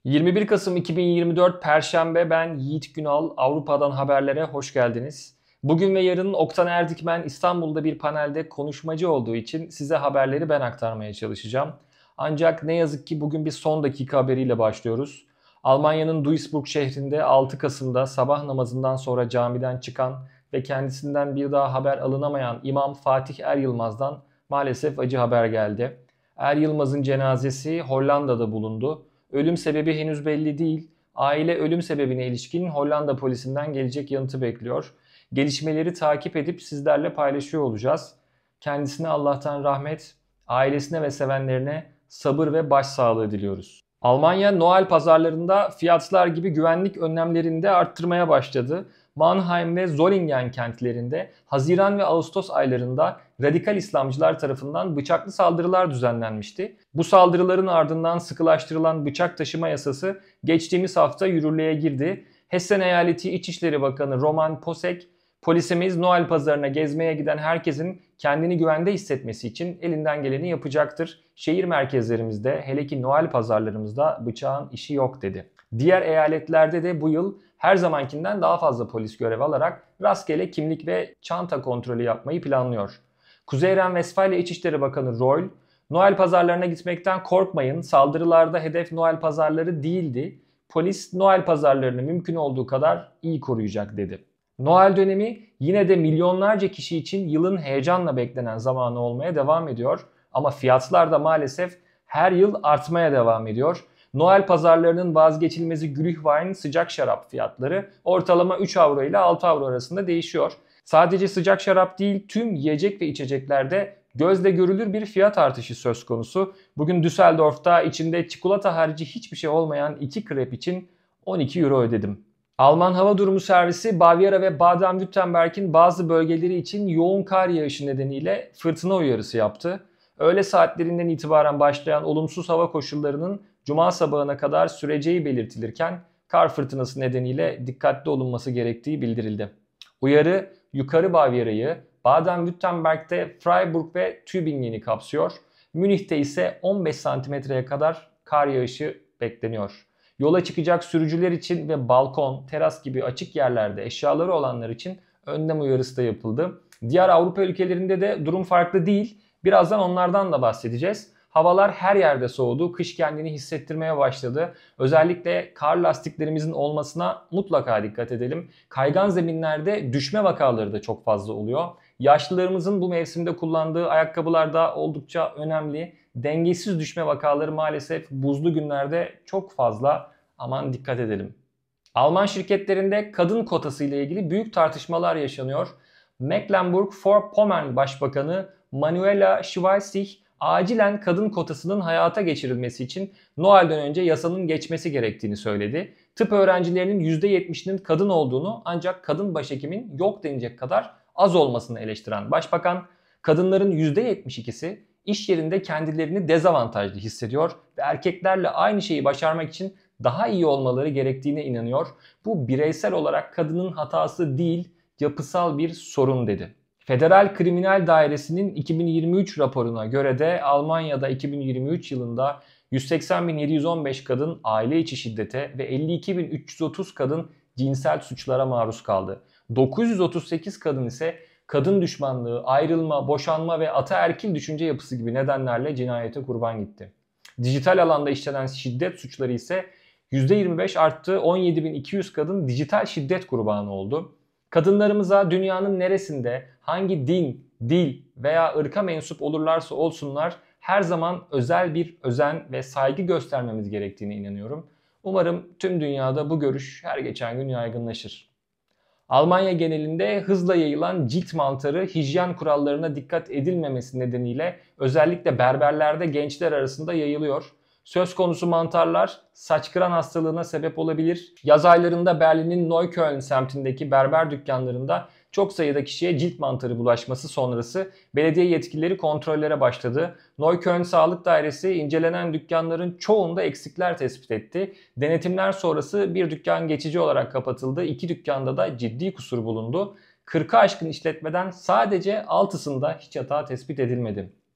21 Kasım 2024 Perşembe, ben Yiğit Günal. Avrupa'dan haberlere hoş geldiniz. Bugün ve yarın Oktan Erdikmen İstanbul'da bir panelde konuşmacı olduğu için size haberleri ben aktarmaya çalışacağım. Ancak ne yazık ki bugün bir son dakika haberiyle başlıyoruz. Almanya'nın Duisburg şehrinde 6 Kasım'da sabah namazından sonra camiden çıkan ve kendisinden bir daha haber alınamayan İmam Fatih Er Yılmaz'dan maalesef acı haber geldi. Er Yılmaz'ın cenazesi Hollanda'da bulundu. Ölüm sebebi henüz belli değil. Aile ölüm sebebine ilişkin Hollanda polisinden gelecek yanıtı bekliyor. Gelişmeleri takip edip sizlerle paylaşıyor olacağız. Kendisine Allah'tan rahmet, ailesine ve sevenlerine sabır ve başsağlığı diliyoruz. Almanya Noel pazarlarında fiyatlar gibi güvenlik önlemlerini de arttırmaya başladı. Mannheim ve Solingen kentlerinde Haziran ve Ağustos aylarında radikal İslamcılar tarafından bıçaklı saldırılar düzenlenmişti. Bu saldırıların ardından sıkılaştırılan bıçak taşıma yasası geçtiğimiz hafta yürürlüğe girdi. Hessen Eyaleti İçişleri Bakanı Roman Posek, "Polisimiz Noel pazarına gezmeye giden herkesin kendini güvende hissetmesi için elinden geleni yapacaktır. Şehir merkezlerimizde, hele ki Noel pazarlarımızda bıçağın işi yok," dedi. Diğer eyaletlerde de bu yıl her zamankinden daha fazla polis görev alarak rastgele kimlik ve çanta kontrolü yapmayı planlıyor. Kuzey Ren-Vesfalya İçişleri Bakanı Roll, "Noel pazarlarına gitmekten korkmayın. Saldırılarda hedef Noel pazarları değildi. Polis Noel pazarlarını mümkün olduğu kadar iyi koruyacak," dedi. Noel dönemi yine de milyonlarca kişi için yılın heyecanla beklenen zamanı olmaya devam ediyor. Ama fiyatlar da maalesef her yıl artmaya devam ediyor. Noel pazarlarının vazgeçilmezi Glühwein sıcak şarap fiyatları ortalama 3 avro ile 6 avro arasında değişiyor. Sadece sıcak şarap değil, tüm yiyecek ve içeceklerde gözle görülür bir fiyat artışı söz konusu. Bugün Düsseldorf'ta içinde çikolata harici hiçbir şey olmayan 2 krep için 12 euro ödedim. Alman Hava Durumu Servisi Bavyera ve Baden-Württemberg'in bazı bölgeleri için yoğun kar yağışı nedeniyle fırtına uyarısı yaptı. Öğle saatlerinden itibaren başlayan olumsuz hava koşullarının cuma sabahına kadar süreceği belirtilirken kar fırtınası nedeniyle dikkatli olunması gerektiği bildirildi. Uyarı yukarı Bavyera'yı, Baden-Württemberg'de Freiburg ve Tübingen'i kapsıyor. Münih'te ise 15 santimetreye kadar kar yağışı bekleniyor. Yola çıkacak sürücüler için ve balkon, teras gibi açık yerlerde eşyaları olanlar için önlem uyarısı da yapıldı. Diğer Avrupa ülkelerinde de durum farklı değil. Birazdan onlardan da bahsedeceğiz. Havalar her yerde soğudu. Kış kendini hissettirmeye başladı. Özellikle kar lastiklerimizin olmasına mutlaka dikkat edelim. Kaygan zeminlerde düşme vakaları da çok fazla oluyor. Yaşlılarımızın bu mevsimde kullandığı ayakkabılar da oldukça önemli. Dengesiz düşme vakaları maalesef buzlu günlerde çok fazla. Aman dikkat edelim. Alman şirketlerinde kadın kotası ile ilgili büyük tartışmalar yaşanıyor. Mecklenburg-Vorpommern Başbakanı Manuela Schwesig acilen kadın kotasının hayata geçirilmesi için Noel'den önce yasanın geçmesi gerektiğini söyledi. Tıp öğrencilerinin %70'inin kadın olduğunu, ancak kadın başhekimin yok denecek kadar az olmasını eleştiren başbakan, kadınların %72'si iş yerinde kendilerini dezavantajlı hissediyor ve erkeklerle aynı şeyi başarmak için daha iyi olmaları gerektiğine inanıyor. Bu bireysel olarak kadının hatası değil, yapısal bir sorun, dedi. Federal Kriminal Dairesi'nin 2023 raporuna göre de Almanya'da 2023 yılında 180.715 kadın aile içi şiddete ve 52.330 kadın cinsel suçlara maruz kaldı. 938 kadın ise kadın düşmanlığı, ayrılma, boşanma ve ataerkil düşünce yapısı gibi nedenlerle cinayete kurban gitti. Dijital alanda işlenen şiddet suçları ise %25 arttı. 17.200 kadın dijital şiddet kurbanı oldu. Kadınlarımıza dünyanın neresinde, hangi din, dil veya ırka mensup olurlarsa olsunlar her zaman özel bir özen ve saygı göstermemiz gerektiğine inanıyorum. Umarım tüm dünyada bu görüş her geçen gün yaygınlaşır. Almanya genelinde hızla yayılan cilt mantarı hijyen kurallarına dikkat edilmemesi nedeniyle özellikle berberlerde gençler arasında yayılıyor. Söz konusu mantarlar saç kıran hastalığına sebep olabilir. Yaz aylarında Berlin'in Neukölln semtindeki berber dükkanlarında çok sayıda kişiye cilt mantarı bulaşması sonrası belediye yetkilileri kontrollere başladı. Neukölln Sağlık Dairesi incelenen dükkanların çoğunda eksikler tespit etti. Denetimler sonrası bir dükkan geçici olarak kapatıldı. 2 dükkanda da ciddi kusur bulundu. 40'ı aşkın işletmeden sadece 6'sında hiç hata tespit edilmedi.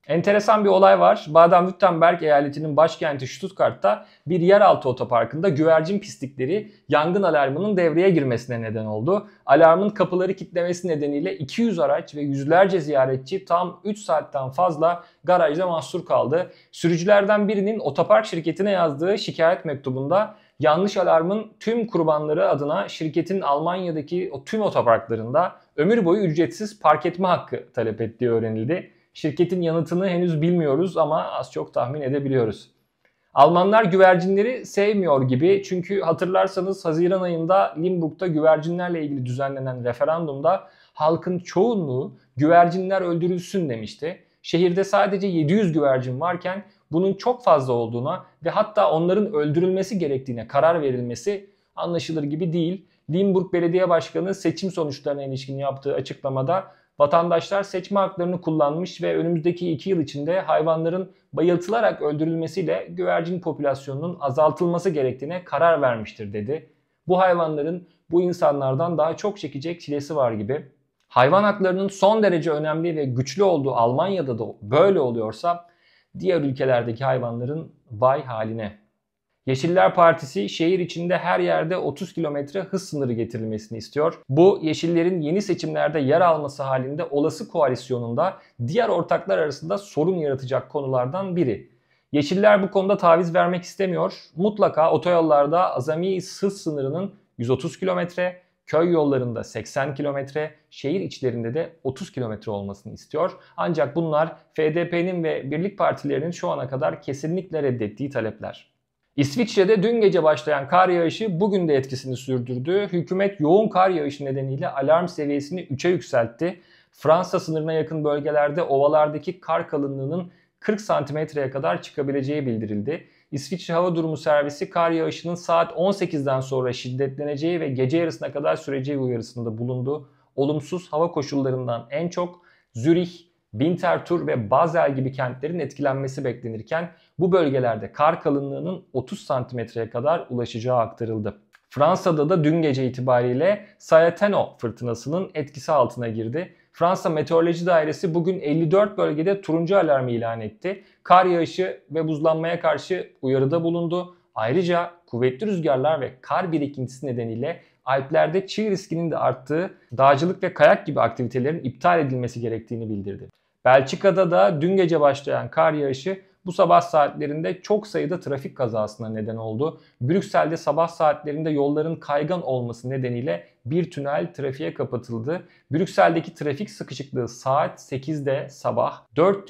Enteresan bir olay var. Baden-Württemberg eyaletinin başkenti Stuttgart'ta bir yeraltı otoparkında güvercin pislikleri yangın alarmının devreye girmesine neden oldu. Alarmın kapıları kilitlemesi nedeniyle 200 araç ve yüzlerce ziyaretçi tam 3 saatten fazla garajda mahsur kaldı. Sürücülerden birinin otopark şirketine yazdığı şikayet mektubunda yanlış alarmın tüm kurbanları adına şirketin Almanya'daki tüm otoparklarında ömür boyu ücretsiz park etme hakkı talep ettiği öğrenildi. Şirketin yanıtını henüz bilmiyoruz ama az çok tahmin edebiliyoruz. Almanlar güvercinleri sevmiyor gibi, çünkü hatırlarsanız Haziran ayında Limburg'da güvercinlerle ilgili düzenlenen referandumda halkın çoğunluğu güvercinler öldürülsün demişti. Şehirde sadece 700 güvercin varken bunun çok fazla olduğuna ve hatta onların öldürülmesi gerektiğine karar verilmesi anlaşılır gibi değil. Limburg Belediye Başkanı seçim sonuçlarına ilişkin yaptığı açıklamada vatandaşlar seçme haklarını kullanmış ve önümüzdeki 2 yıl içinde hayvanların bayıltılarak öldürülmesiyle güvercin popülasyonunun azaltılması gerektiğine karar vermiştir dedi. Bu hayvanların bu insanlardan daha çok çekecek çilesi var gibi. Hayvan haklarının son derece önemli ve güçlü olduğu Almanya'da da böyle oluyorsa diğer ülkelerdeki hayvanların vay haline. Yeşiller Partisi şehir içinde her yerde 30 kilometre hız sınırı getirilmesini istiyor. Bu Yeşillerin yeni seçimlerde yer alması halinde olası koalisyonunda diğer ortaklar arasında sorun yaratacak konulardan biri. Yeşiller bu konuda taviz vermek istemiyor. Mutlaka otoyollarda azami hız sınırının 130 kilometre, köy yollarında 80 kilometre, şehir içlerinde de 30 kilometre olmasını istiyor. Ancak bunlar FDP'nin ve birlik partilerinin şu ana kadar kesinlikle reddettiği talepler. İsviçre'de dün gece başlayan kar yağışı bugün de etkisini sürdürdü. Hükümet yoğun kar yağışı nedeniyle alarm seviyesini 3'e yükseltti. Fransa sınırına yakın bölgelerde ovalardaki kar kalınlığının 40 santimetreye kadar çıkabileceği bildirildi. İsviçre Hava Durumu Servisi kar yağışının saat 18'den sonra şiddetleneceği ve gece yarısına kadar süreceği uyarısında bulundu. Olumsuz hava koşullarından en çok Zürih, Winterthur ve Basel gibi kentlerin etkilenmesi beklenirken bu bölgelerde kar kalınlığının 30 santimetreye kadar ulaşacağı aktarıldı. Fransa'da da dün gece itibariyle Sayeteno fırtınasının etkisi altına girdi. Fransa Meteoroloji Dairesi bugün 54 bölgede turuncu alarm ilan etti. Kar yağışı ve buzlanmaya karşı uyarıda bulundu. Ayrıca kuvvetli rüzgarlar ve kar birikintisi nedeniyle Alplerde çığ riskinin de arttığı, dağcılık ve kayak gibi aktivitelerin iptal edilmesi gerektiğini bildirdi. Belçika'da da dün gece başlayan kar yağışı bu sabah saatlerinde çok sayıda trafik kazasına neden oldu. Brüksel'de sabah saatlerinde yolların kaygan olması nedeniyle bir tünel trafiğe kapatıldı. Brüksel'deki trafik sıkışıklığı saat 8'de sabah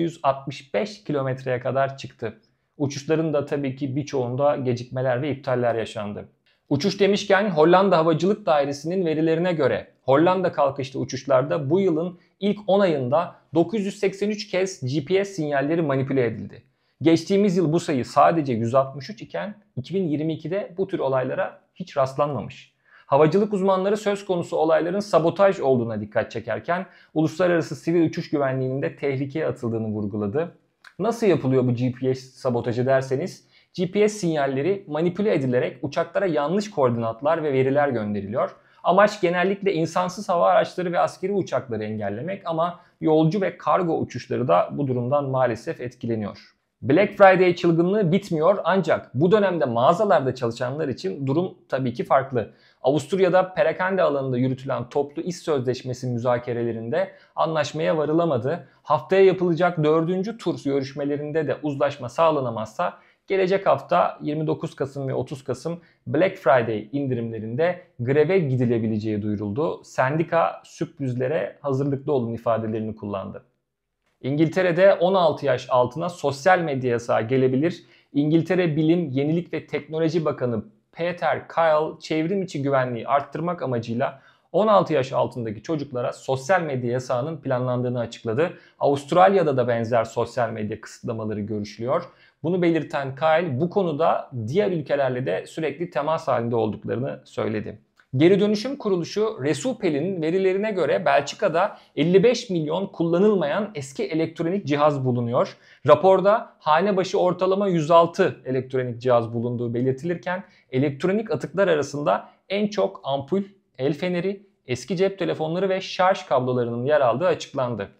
465 kilometreye kadar çıktı. Uçuşların da tabii ki birçoğunda gecikmeler ve iptaller yaşandı. Uçuş demişken Hollanda Havacılık Dairesi'nin verilerine göre Hollanda kalkışlı uçuşlarda bu yılın ilk 10 ayında 983 kez GPS sinyalleri manipüle edildi. Geçtiğimiz yıl bu sayı sadece 163 iken 2022'de bu tür olaylara hiç rastlanmamış. Havacılık uzmanları söz konusu olayların sabotaj olduğuna dikkat çekerken uluslararası sivil uçuş güvenliğinin de tehlikeye atıldığını vurguladı. Nasıl yapılıyor bu GPS sabotajı derseniz, GPS sinyalleri manipüle edilerek uçaklara yanlış koordinatlar ve veriler gönderiliyor. Amaç genellikle insansız hava araçları ve askeri uçakları engellemek, ama yolcu ve kargo uçuşları da bu durumdan maalesef etkileniyor. Black Friday çılgınlığı bitmiyor, ancak bu dönemde mağazalarda çalışanlar için durum tabii ki farklı. Avusturya'da perakende alanında yürütülen toplu iş sözleşmesi müzakerelerinde anlaşmaya varılamadı. Haftaya yapılacak 4. tur görüşmelerinde de uzlaşma sağlanamazsa gelecek hafta 29 Kasım ve 30 Kasım Black Friday indirimlerinde greve gidilebileceği duyuruldu. Sendika sürprizlere hazırlıklı olun ifadelerini kullandı. İngiltere'de 16 yaş altına sosyal medya yasağı gelebilir. İngiltere Bilim, Yenilik ve Teknoloji Bakanı Peter Kyle, çevrim içi güvenliği arttırmak amacıyla 16 yaş altındaki çocuklara sosyal medya yasağının planlandığını açıkladı. Avustralya'da da benzer sosyal medya kısıtlamaları görüşülüyor. Bunu belirten Kyle bu konuda diğer ülkelerle de sürekli temas halinde olduklarını söyledi. Geri dönüşüm kuruluşu Resupel'in verilerine göre Belçika'da 55 milyon kullanılmayan eski elektronik cihaz bulunuyor. Raporda hane başı ortalama 106 elektronik cihaz bulunduğu belirtilirken elektronik atıklar arasında en çok ampul, el feneri, eski cep telefonları ve şarj kablolarının yer aldığı açıklandı.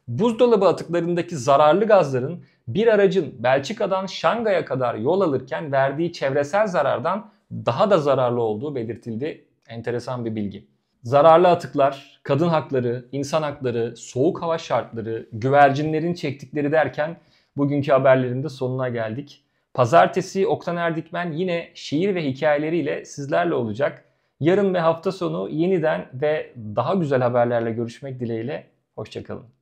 Buzdolabı atıklarındaki zararlı gazların bir aracın Belçika'dan Şangay'a kadar yol alırken verdiği çevresel zarardan daha da zararlı olduğu belirtildi. Enteresan bir bilgi. Zararlı atıklar, kadın hakları, insan hakları, soğuk hava şartları, güvercinlerin çektikleri derken bugünkü haberlerin de sonuna geldik. Pazartesi Oktan Erdikmen yine şiir ve hikayeleriyle sizlerle olacak. Yarın ve hafta sonu yeniden ve daha güzel haberlerle görüşmek dileğiyle. Hoşça kalın.